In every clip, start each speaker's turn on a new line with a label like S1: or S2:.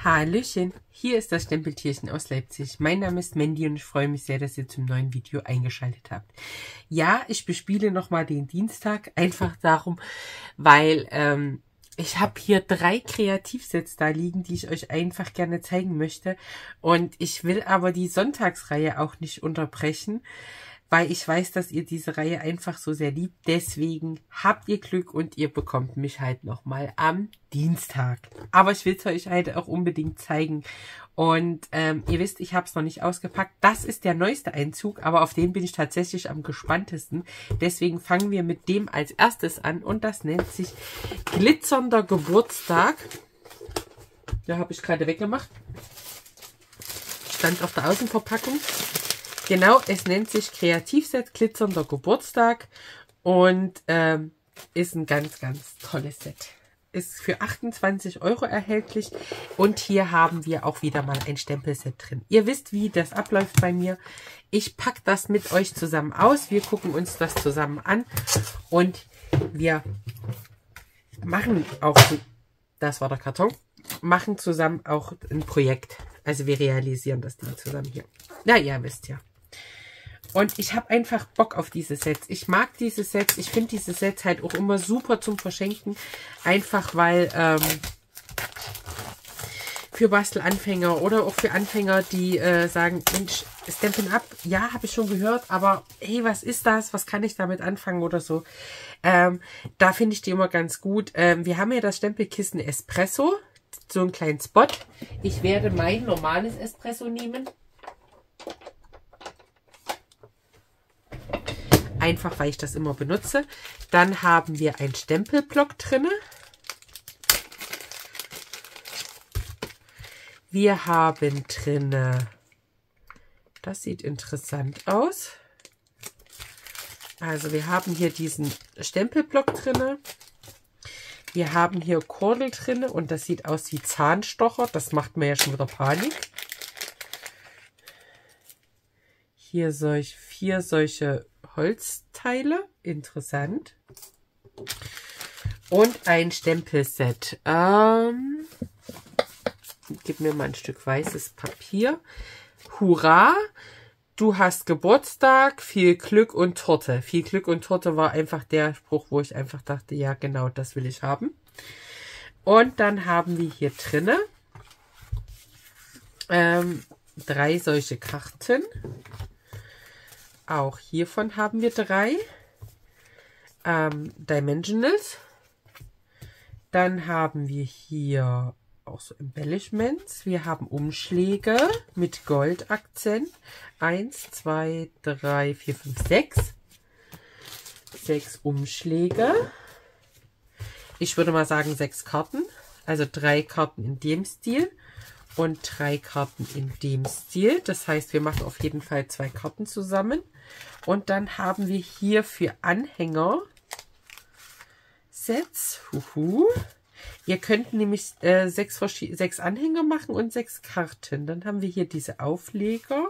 S1: Hallöchen, hier ist das Stempeltierchen aus Leipzig. Mein Name ist Mandy und ich freue mich sehr, dass ihr zum neuen Video eingeschaltet habt. Ja, ich bespiele nochmal den Dienstag, einfach darum, weil ich habe hier 3 Kreativsets da liegen, die ich euch einfach gerne zeigen möchte. Und ich will aber die Sonntagsreihe auch nicht unterbrechen, weil ich weiß, dass ihr diese Reihe einfach so sehr liebt. Deswegen habt ihr Glück und ihr bekommt mich halt nochmal am Dienstag. Aber ich will es euch halt auch unbedingt zeigen. Und ihr wisst, ich habe es noch nicht ausgepackt. Das ist der neueste Einzug, aber auf den bin ich tatsächlich am gespanntesten. Deswegen fangen wir mit dem als erstes an und das nennt sich Glitzernder Geburtstag. Da habe ich gerade weggemacht. Stand auf der Außenverpackung. Genau, es nennt sich Kreativset Glitzernder Geburtstag und ist ein ganz, ganz tolles Set. Ist für 28 € erhältlich und hier haben wir auch wieder mal ein Stempelset drin. Ihr wisst, wie das abläuft bei mir. Ich packe das mit euch zusammen aus. Wir gucken uns das zusammen an und wir machen auch, das war der Karton, machen zusammen auch ein Projekt. Also wir realisieren das Ding zusammen hier. Na, ihr wisst ja. Und ich habe einfach Bock auf diese Sets. Ich mag diese Sets. Ich finde diese Sets halt auch immer super zum Verschenken. Einfach weil für Bastelanfänger oder auch für Anfänger, die sagen, Mensch, Stampin' Up, ja, habe ich schon gehört, aber hey, was ist das? Was kann ich damit anfangen oder so? Da finde ich die immer ganz gut. Wir haben ja das Stempelkissen Espresso, so einen kleinen Spot. Ich werde mein normales Espresso nehmen. Einfach, weil ich das immer benutze. Dann haben wir einen Stempelblock drinne. Wir haben drinne, das sieht interessant aus. Also wir haben hier diesen Stempelblock drinne. Wir haben hier Kordel drinne und das sieht aus wie Zahnstocher. Das macht mir ja schon wieder Panik. Hier 4 solche Holzteile, interessant. Und ein Stempelset. Gib mir mal ein Stück weißes Papier. Hurra! Du hast Geburtstag, viel Glück und Torte. Viel Glück und Torte war einfach der Spruch, wo ich einfach dachte, ja genau, das will ich haben. Und dann haben wir hier drinne 3 solche Karten. Auch hiervon haben wir 3 Dimensionals. Dann haben wir hier auch so Embellishments. Wir haben Umschläge mit Goldakzent. 1, 2, 3, 4, 5, 6. 6 Umschläge. Ich würde mal sagen 6 Karten. Also 3 Karten in dem Stil. Und 3 Karten in dem Stil. Das heißt, wir machen auf jeden Fall 2 Karten zusammen. Und dann haben wir hier für Anhänger Sets. Ihr könnt nämlich 6 Anhänger machen und 6 Karten. Dann haben wir hier diese Aufleger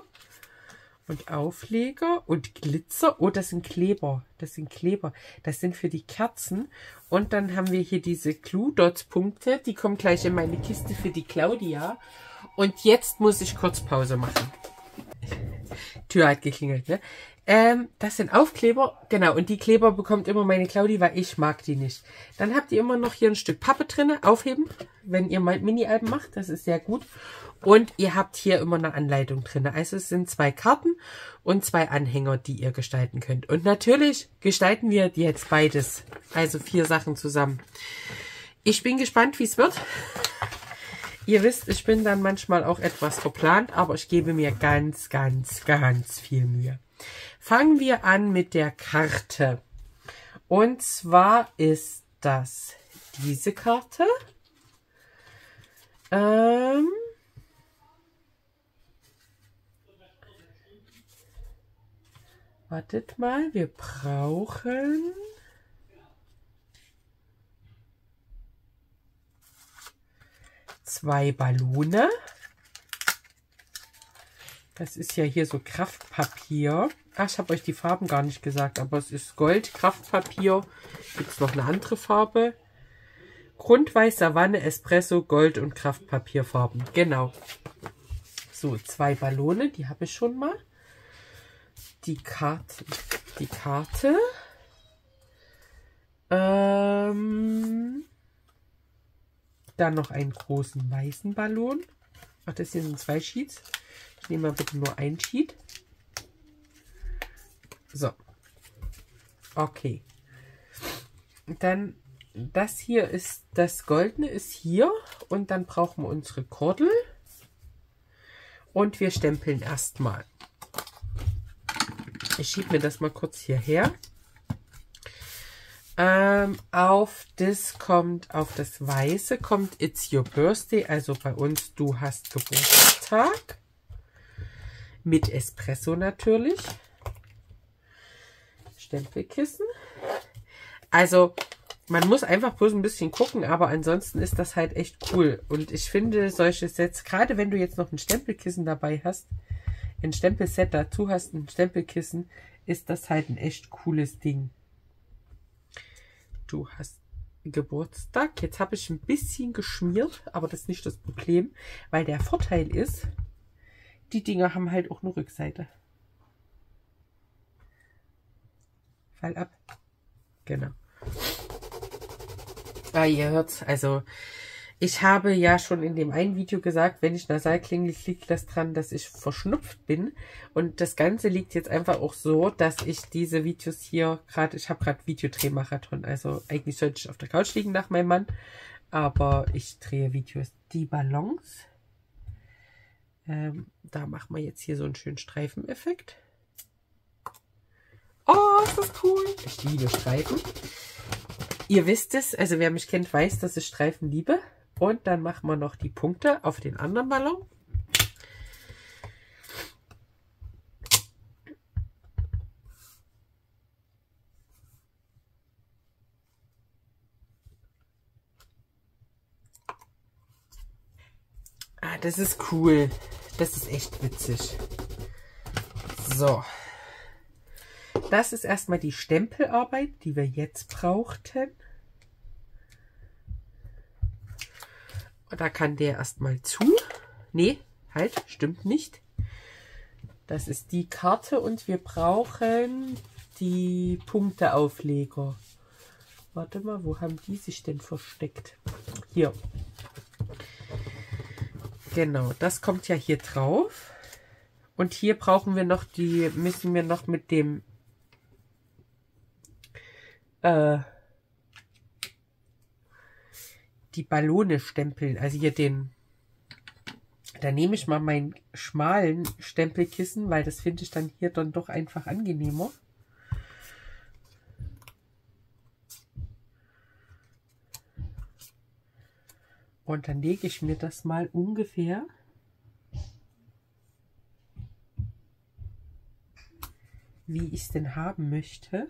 S1: und Glitzer. Oh, das sind Kleber. Das sind Kleber. Das sind für die Kerzen. Und dann haben wir hier diese Glue Dots Punkte. Die kommen gleich in meine Kiste für die Claudia. Und jetzt muss ich kurz Pause machen. Tür hat geklingelt, ne? Das sind Aufkleber. Genau, und die Kleber bekommt immer meine Claudi, weil ich mag die nicht. Dann habt ihr immer noch hier ein Stück Pappe drin. Aufheben, wenn ihr mal Mini-Alben macht. Das ist sehr gut. Und ihr habt hier immer eine Anleitung drin. Also es sind 2 Karten und 2 Anhänger, die ihr gestalten könnt. Und natürlich gestalten wir jetzt beides. Also 4 Sachen zusammen. Ich bin gespannt, wie es wird. Ihr wisst, ich bin dann manchmal auch etwas verplant, aber ich gebe mir ganz, ganz, ganz viel Mühe. Fangen wir an mit der Karte. Und zwar ist das diese Karte. Wartet mal, wir brauchen 2 Ballone. Das ist ja hier so Kraftpapier. Ach, ich habe euch die Farben gar nicht gesagt, aber es ist Gold, Kraftpapier. Gibt es noch eine andere Farbe? Grundweiß, Savanne, Espresso, Gold und Kraftpapierfarben. Genau. So, 2 Ballone, die habe ich schon mal. Die Karte. Dann noch einen großen weißen Ballon. Ach, das hier sind 2 Sheets. Ich nehme mal bitte nur ein Sheet. So. Okay. Dann, das hier ist, das Goldene ist hier. Und dann brauchen wir unsere Kordel. Und wir stempeln erstmal. Ich schiebe mir das mal kurz hierher. Auf das Weiße kommt It's Your Birthday, also bei uns du hast Geburtstag. Mit Espresso natürlich. Stempelkissen. Also man muss einfach bloß ein bisschen gucken, aber ansonsten ist das halt echt cool. Und ich finde solche Sets, gerade wenn du jetzt noch ein Stempelkissen dabei hast, ein Stempelset dazu hast, ein Stempelkissen, ist das halt ein echt cooles Ding. Du hast Geburtstag. Jetzt habe ich ein bisschen geschmiert, aber das ist nicht das Problem, weil der Vorteil ist, die Dinger haben halt auch eine Rückseite. Fall ab. Genau. Ah, ihr hört's. Also, ich habe ja schon in dem einen Video gesagt, wenn ich nasal klinge, liegt das dran, dass ich verschnupft bin. Und das Ganze liegt jetzt einfach auch so, dass ich diese Videos hier gerade, ich habe gerade Videodrehmarathon. Also eigentlich sollte ich auf der Couch liegen nach meinem Mann. Aber ich drehe Videos. Die Ballons. Da machen wir jetzt hier so einen schönen Streifeneffekt. Oh, ist das cool. Ich liebe Streifen. Ihr wisst es, also wer mich kennt, weiß, dass ich Streifen liebe. Und dann machen wir noch die Punkte auf den anderen Ballon. Ah, das ist cool. Das ist echt witzig. So. Das ist erstmal die Stempelarbeit, die wir jetzt brauchten. Und da kann der erstmal zu. Nee, halt, stimmt nicht. Das ist die Karte und wir brauchen die Punkteaufleger. Warte mal, wo haben die sich denn versteckt? Hier. Genau, das kommt ja hier drauf. Und hier brauchen wir noch die, müssen wir noch mit dem die Ballone stempeln. Also hier den, da nehme ich mal meinen schmalen Stempelkissen, weil das finde ich dann hier dann doch einfach angenehmer. Und dann lege ich mir das mal ungefähr wie ich es denn haben möchte.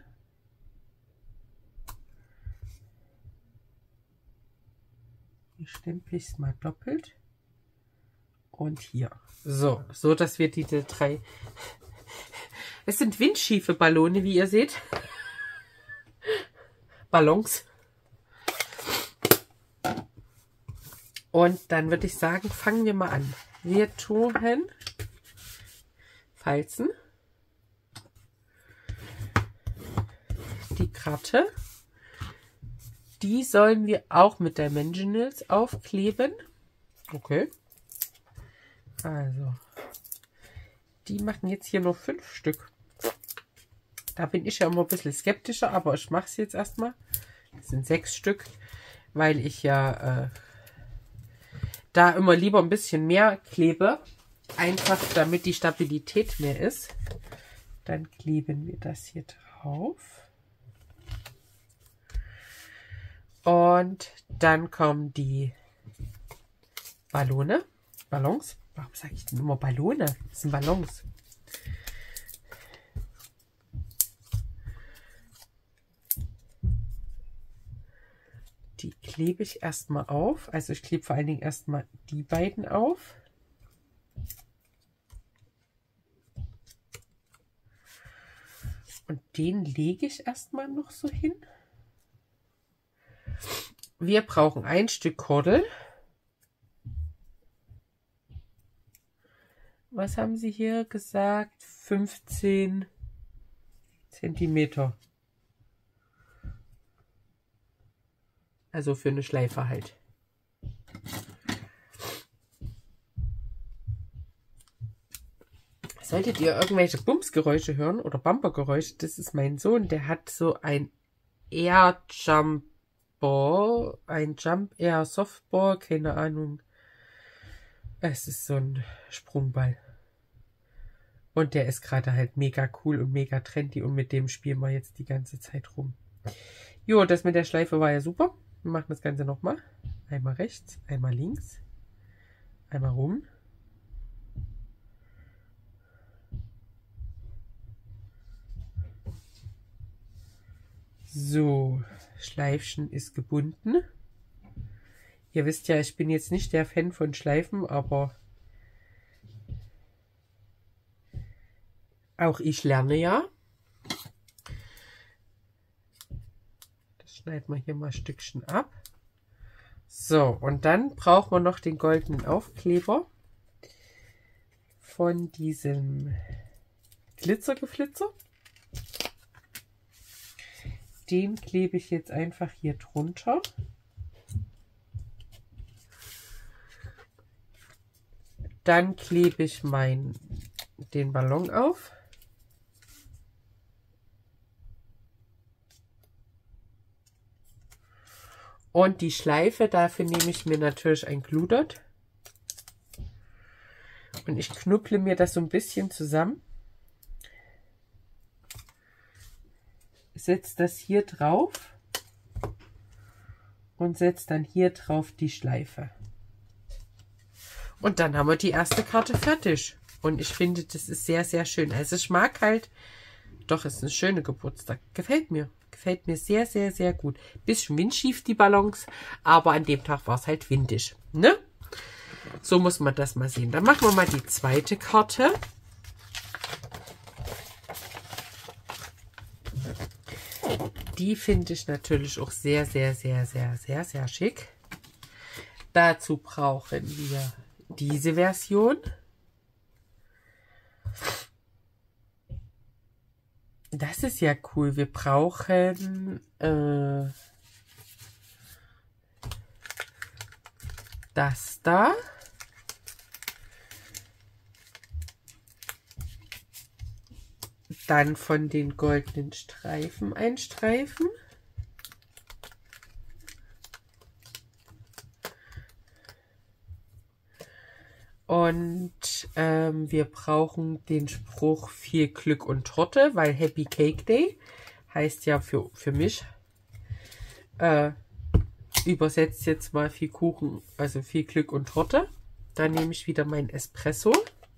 S1: Hier stempel ich es mal doppelt. Und hier. So, so dass wir diese 3... Es sind windschiefe Ballone, wie ihr seht. Ballons. Und dann würde ich sagen, fangen wir mal an. Wir tun falzen. Die Karte. Die sollen wir auch mit Dimensionals aufkleben. Okay. Also. Die machen jetzt hier nur 5 Stück. Da bin ich ja immer ein bisschen skeptischer, aber ich mache es jetzt erstmal. Das sind 6 Stück, weil ich ja da immer lieber ein bisschen mehr klebe. Einfach damit die Stabilität mehr ist. Dann kleben wir das hier drauf. Und dann kommen die Ballons. Warum sage ich denn immer Ballone? Das sind Ballons. Die klebe ich erstmal auf. Also ich klebe vor allen Dingen erstmal die beiden auf. Und den lege ich erstmal noch so hin. Wir brauchen ein Stück Kordel. Was haben Sie hier gesagt? 15 Zentimeter. Also für eine Schleife halt. Solltet ihr irgendwelche Bumsgeräusche hören oder Bumpergeräusche, das ist mein Sohn, der hat so ein Air Jump Ball, ein Jump Air Softball, keine Ahnung. Es ist so ein Sprungball. Und der ist gerade halt mega cool und mega trendy und mit dem spielen wir jetzt die ganze Zeit rum. Jo, das mit der Schleife war ja super. Wir machen das Ganze nochmal. Einmal rechts, einmal links, einmal rum. So, Schleifchen ist gebunden. Ihr wisst ja, ich bin jetzt nicht der Fan von Schleifen, aber auch ich lerne ja. Das schneiden wir hier mal ein Stückchen ab. So, und dann brauchen wir noch den goldenen Aufkleber von diesem Glitzergeflitzer. Den klebe ich jetzt einfach hier drunter. Dann klebe ich den Ballon auf. Und die Schleife, dafür nehme ich mir natürlich ein Glue Dot. Und ich knupple mir das so ein bisschen zusammen. Setze das hier drauf und setze dann hier drauf die Schleife. Und dann haben wir die erste Karte fertig. Und ich finde, das ist sehr, sehr schön. Also ich mag halt, doch, es ist eine schöne Geburtstag. Gefällt mir. Gefällt mir sehr, sehr, sehr gut. Bisschen windschief die Ballons, aber an dem Tag war es halt windig. Ne? So muss man das mal sehen. Dann machen wir mal die zweite Karte. Die finde ich natürlich auch sehr, sehr, sehr, sehr, sehr, sehr schick. Dazu brauchen wir diese Version. Das ist ja cool. Wir brauchen das da. Dann von den goldenen Streifen ein Streifen. Und wir brauchen den Spruch viel Glück und Torte, weil Happy Cake Day heißt ja für mich, übersetzt jetzt mal viel Kuchen, also viel Glück und Torte. Dann nehme ich wieder mein Espresso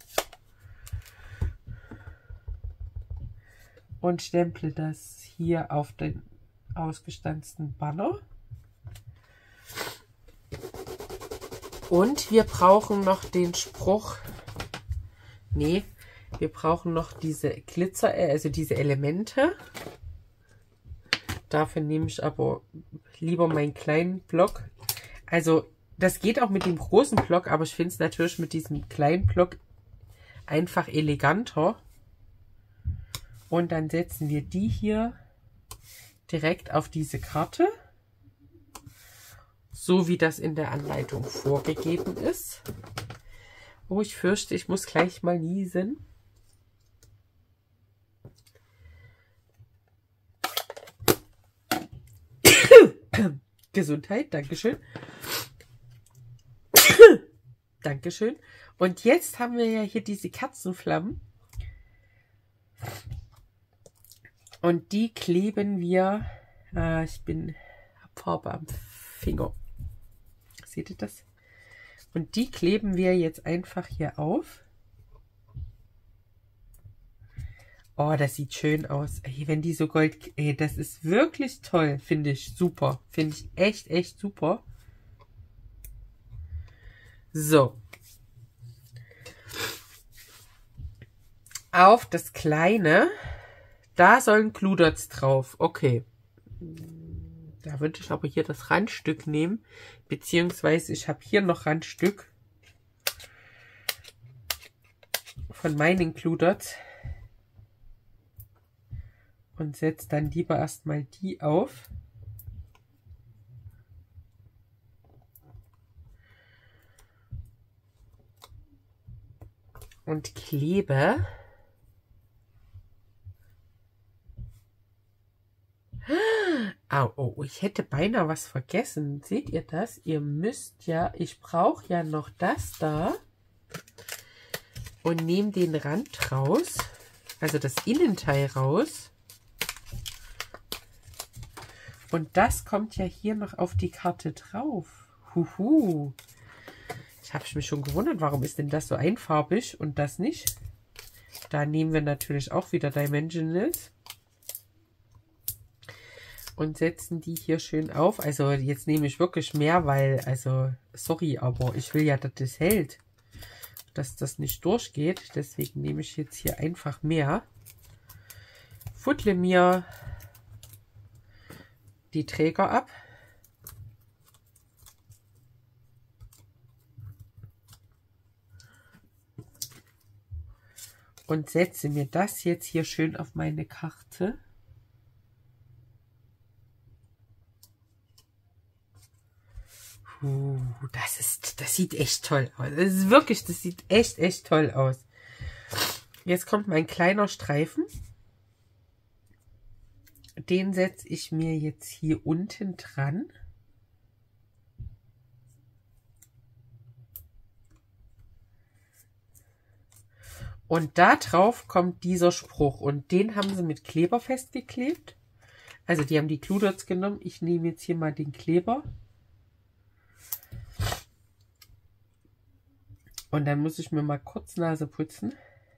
S1: und stemple das hier auf den ausgestanzten Banner. Und wir brauchen noch den Spruch, nee, wir brauchen noch diese Glitzer, also diese Elemente. Dafür nehme ich aber lieber meinen kleinen Block. Also das geht auch mit dem großen Block, aber ich finde es natürlich mit diesem kleinen Block einfach eleganter. Und dann setzen wir die hier direkt auf diese Karte. So wie das in der Anleitung vorgegeben ist. Oh, ich fürchte, ich muss gleich mal niesen. Gesundheit, Dankeschön. Dankeschön. Und jetzt haben wir ja hier diese Kerzenflammen. Und die kleben wir, ich habe Farbe am Finger. Seht ihr das? Und die kleben wir jetzt einfach hier auf. Oh, das sieht schön aus. Ey, wenn die so gold... Ey, das ist wirklich toll. Finde ich super. Finde ich echt, echt super. So. Auf das kleine, da sollen Glue Dots drauf. Okay. Da würde ich aber hier das Randstück nehmen, beziehungsweise ich habe hier noch Randstück von meinen Glue Dots und setze dann lieber erstmal die auf. Und klebe. Au, oh, ich hätte beinahe was vergessen. Seht ihr das? Ihr müsst ja, ich brauche ja noch das da und nehme den Rand raus, also das Innenteil raus. Und das kommt ja hier noch auf die Karte drauf. Huhu. Ich habe mich schon gewundert, warum ist denn das so einfarbig und das nicht? Da nehmen wir natürlich auch wieder Dimensionals und setzen die hier schön auf. Also jetzt nehme ich wirklich mehr, weil, also sorry, aber ich will ja, dass das hält, dass das nicht durchgeht. Deswegen nehme ich jetzt hier einfach mehr. Fuddle mir die Träger ab. Und setze mir das jetzt hier schön auf meine Karte. Das sieht echt toll aus. Das ist wirklich, das sieht echt toll aus. Jetzt kommt mein kleiner Streifen. Den setze ich mir jetzt hier unten dran. Und da drauf kommt dieser Spruch. Und den haben sie mit Kleber festgeklebt. Also die haben die Glue Dots genommen. Ich nehme jetzt hier mal den Kleber. Und dann muss ich mir mal kurz Nase putzen.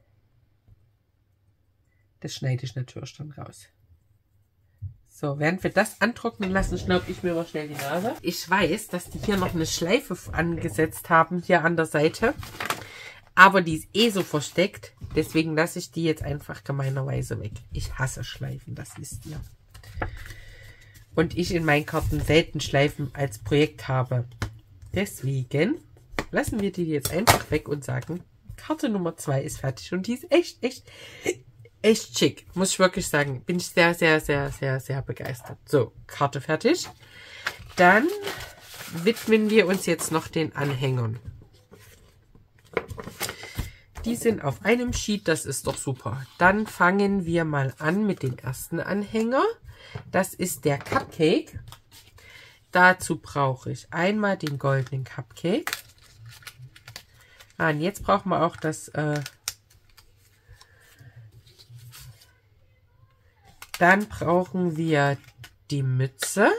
S1: Das schneide ich natürlich dann raus. So, während wir das antrocknen lassen, schnaube ich mir mal schnell die Nase. Ich weiß, dass die hier noch eine Schleife angesetzt haben, hier an der Seite. Aber die ist eh so versteckt. Deswegen lasse ich die jetzt einfach gemeinerweise weg. Ich hasse Schleifen, das wisst ihr. Und ich in meinen Karten selten Schleifen als Projekt habe. Deswegen lassen wir die jetzt einfach weg und sagen, Karte Nummer 2 ist fertig. Und die ist echt schick. Muss ich wirklich sagen. Bin ich sehr begeistert. So, Karte fertig. Dann widmen wir uns jetzt noch den Anhängern. Die sind auf einem Sheet, das ist doch super. Dann fangen wir mal an mit dem ersten Anhänger. Das ist der Cupcake. Dazu brauche ich einmal den goldenen Cupcake. Und jetzt brauchen wir auch das... Dann brauchen wir die Mütze.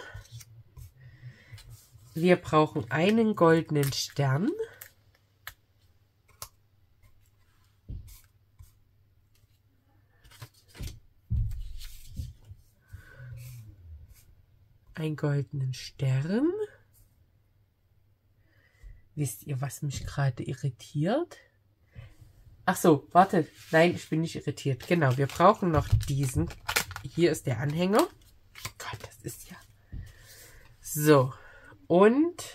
S1: Wir brauchen einen goldenen Stern. Einen goldenen Stern. Wisst ihr, was mich gerade irritiert? Ach so, wartet. Nein, ich bin nicht irritiert. Genau, wir brauchen noch diesen. Hier ist der Anhänger. Gott, das ist ja... So. Und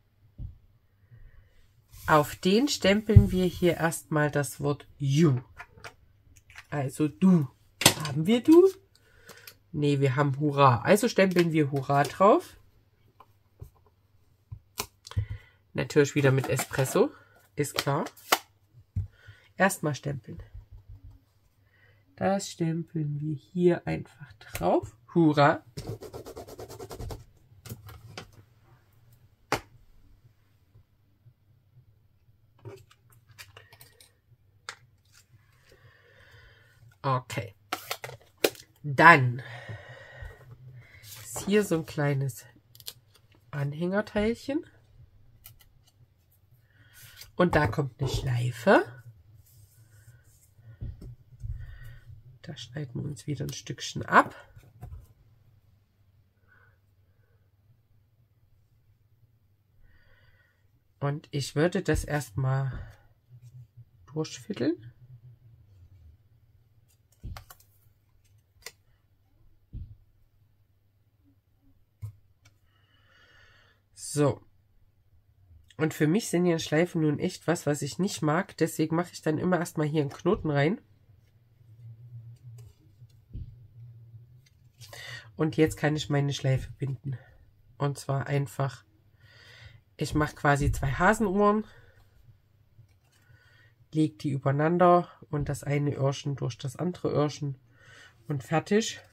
S1: auf den stempeln wir hier erstmal das Wort You. Also du. Haben wir du? Nee, wir haben Hurra. Also stempeln wir Hurra drauf. Natürlich wieder mit Espresso. Ist klar. Erstmal stempeln. Das stempeln wir hier einfach drauf. Hurra. Okay. Dann ist hier so ein kleines Anhängerteilchen. Und da kommt eine Schleife. Da schneiden wir uns wieder ein Stückchen ab. Und ich würde das erstmal durchfiddeln. So. Und für mich sind hier Schleifen nun echt was ich nicht mag. Deswegen mache ich dann immer erstmal hier einen Knoten rein. Und jetzt kann ich meine Schleife binden. Und zwar einfach, ich mache quasi 2 Hasenohren, lege die übereinander und das eine Öhrchen durch das andere Öhrchen und fertig.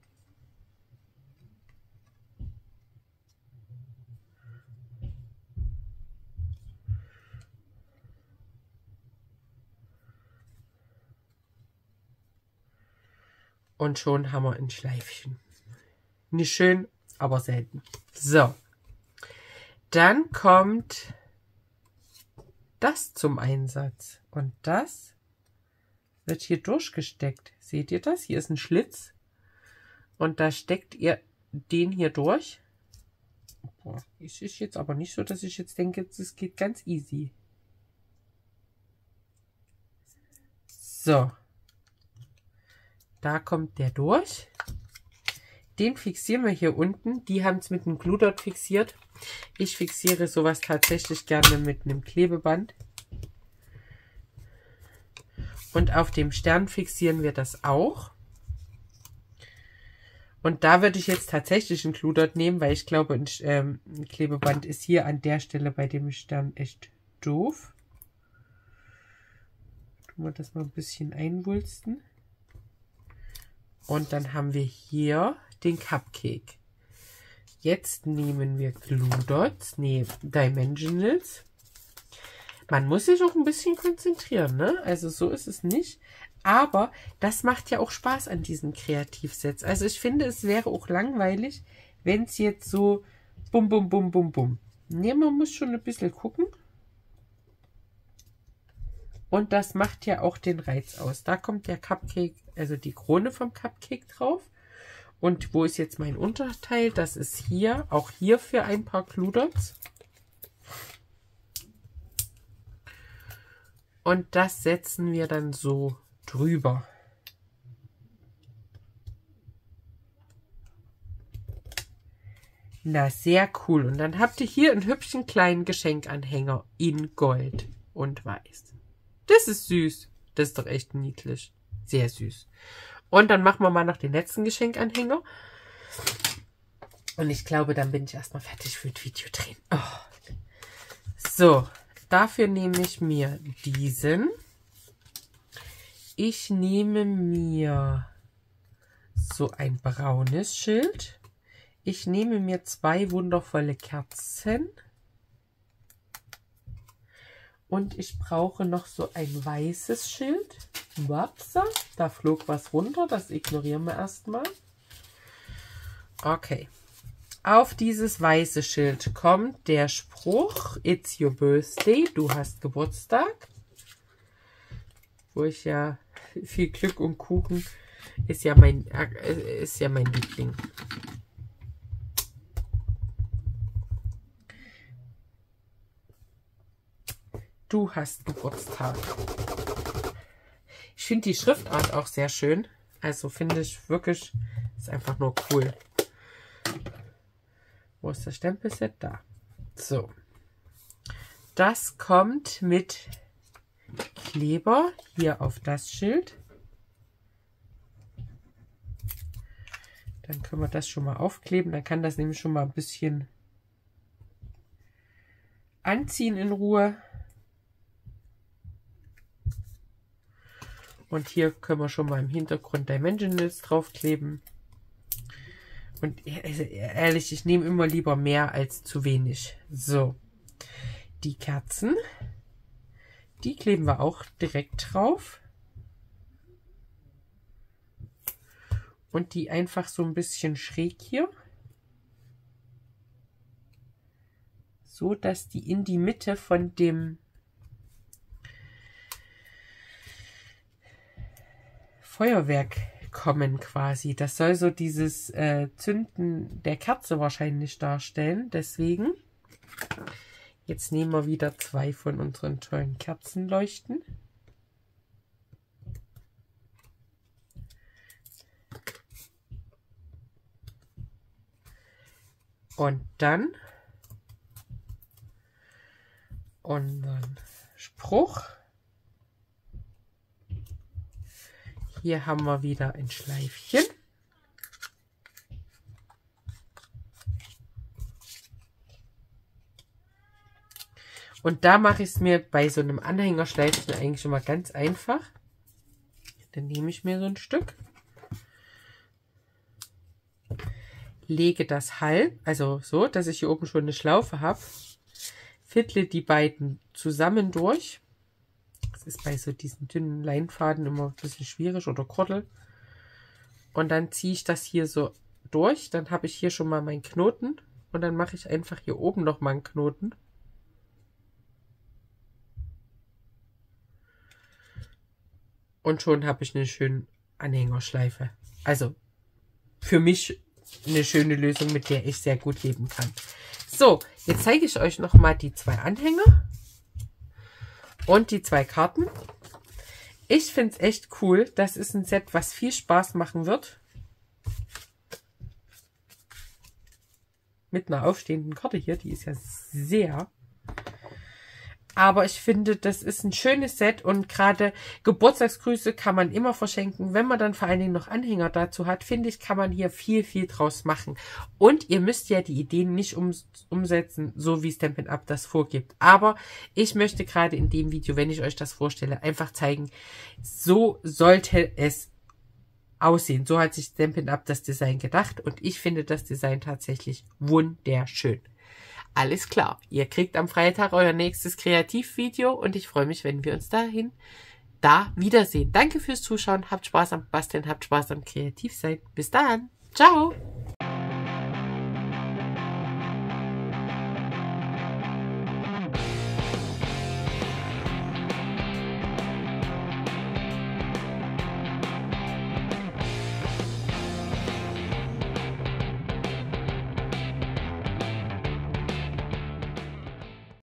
S1: Und schon haben wir ein Schleifchen. Nicht schön, aber selten. So. Dann kommt das zum Einsatz. Und das wird hier durchgesteckt. Seht ihr das? Hier ist ein Schlitz. Und da steckt ihr den hier durch. Boah, es ist jetzt aber nicht so, dass ich jetzt denke, das geht ganz easy. So. Da kommt der durch. Den fixieren wir hier unten. Die haben es mit einem Glue Dot fixiert. Ich fixiere sowas tatsächlich gerne mit einem Klebeband. Und auf dem Stern fixieren wir das auch. Und da würde ich jetzt tatsächlich einen Glue Dot nehmen, weil ich glaube, ein Klebeband ist hier an der Stelle bei dem Stern echt doof. Tun wir das mal ein bisschen einwulsten. Und dann haben wir hier den Cupcake. Jetzt nehmen wir Glue Dots, Dimensionals. Man muss sich auch ein bisschen konzentrieren, ne? Also so ist es nicht. Aber das macht ja auch Spaß an diesen Kreativsets. Also ich finde, es wäre auch langweilig, wenn es jetzt so bum, bum, bum, bum, bum. Ne, man muss schon ein bisschen gucken. Und das macht ja auch den Reiz aus. Da kommt der Cupcake, also die Krone vom Cupcake drauf. Und wo ist jetzt mein Unterteil? Das ist hier, auch hier für ein paar Glue Dots. Und das setzen wir dann so drüber. Na, sehr cool. Und dann habt ihr hier einen hübschen kleinen Geschenkanhänger in Gold und Weiß. Das ist süß. Das ist doch echt niedlich. Sehr süß. Und dann machen wir mal noch den letzten Geschenkanhänger. Und ich glaube, dann bin ich erstmal fertig für das Video drehen. Oh. So, dafür nehme ich mir diesen. Ich nehme mir so ein braunes Schild. Ich nehme mir 2 wundervolle Kerzen. Und ich brauche noch so ein weißes Schild. Wapsa, da flog was runter, das ignorieren wir erstmal. Okay. Auf dieses weiße Schild kommt der Spruch It's your birthday, du hast Geburtstag. Wo ich ja viel Glück und Kuchen ist ja mein Liebling. Du hast Geburtstag. Ich finde die Schriftart auch sehr schön. Also finde ich wirklich, ist einfach nur cool. Wo ist das Stempelset? Da. So. Das kommt mit Kleber hier auf das Schild. Dann können wir das schon mal aufkleben. Dann kann das nämlich schon mal ein bisschen anziehen in Ruhe. Und hier können wir schon mal im Hintergrund Dimensionals draufkleben. Und ehrlich, ich nehme immer lieber mehr als zu wenig. So, die Kerzen, die kleben wir auch direkt drauf. Und die einfach so ein bisschen schräg hier. So, dass die in die Mitte von dem Feuerwerk kommen quasi. Das soll so dieses Zünden der Kerze wahrscheinlich darstellen. Deswegen, jetzt nehmen wir wieder 2 von unseren tollen Kerzenleuchten. Und dann unseren Spruch. Hier haben wir wieder ein Schleifchen. Und da mache ich es mir bei so einem Anhängerschleifchen eigentlich schon mal ganz einfach. Dann nehme ich mir so ein Stück, lege das halb, also so, dass ich hier oben schon eine Schlaufe habe, fiddle die beiden zusammen durch. Das ist bei so diesen dünnen Leinfaden immer ein bisschen schwierig oder Kordel. Und dann ziehe ich das hier so durch. Dann habe ich hier schon mal meinen Knoten. Und dann mache ich einfach hier oben noch mal einen Knoten. Und schon habe ich eine schöne Anhängerschleife. Also für mich eine schöne Lösung, mit der ich sehr gut leben kann. So, jetzt zeige ich euch noch mal die 2 Anhänger und die 2 Karten. Ich finde es echt cool. Das ist ein Set, was viel Spaß machen wird. Mit einer aufstehenden Karte hier. Die ist ja sehr... Aber ich finde, das ist ein schönes Set und gerade Geburtstagsgrüße kann man immer verschenken. Wenn man dann vor allen Dingen noch Anhänger dazu hat, finde ich, kann man hier viel, viel draus machen. Und ihr müsst ja die Ideen nicht umsetzen, so wie Stampin' Up das vorgibt. Aber ich möchte gerade in dem Video, wenn ich euch das vorstelle, einfach zeigen, so sollte es aussehen. So hat sich Stampin' Up das Design gedacht und ich finde das Design tatsächlich wunderschön. Alles klar, ihr kriegt am Freitag euer nächstes Kreativvideo und ich freue mich, wenn wir uns da wiedersehen. Danke fürs Zuschauen, habt Spaß am Basteln, habt Spaß am Kreativsein. Bis dann, ciao!